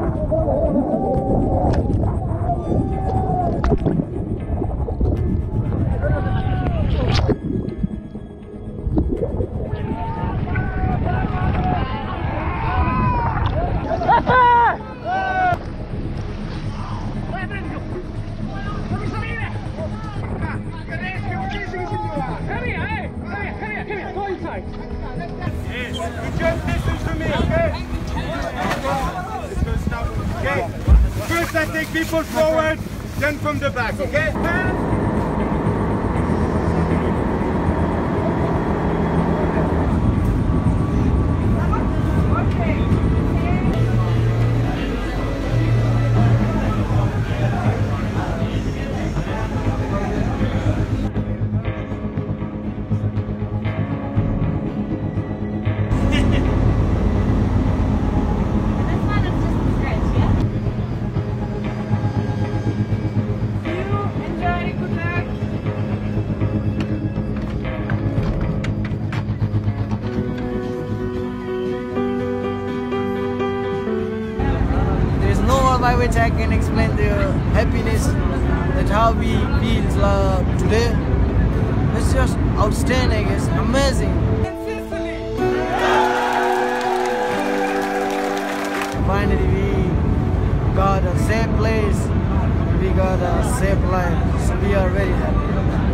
First I take people forward, then from the back, okay? By which I can explain the happiness that how we feel today. It's just outstanding, it's amazing. Finally we got a safe place, we got a safe life, so we are very happy.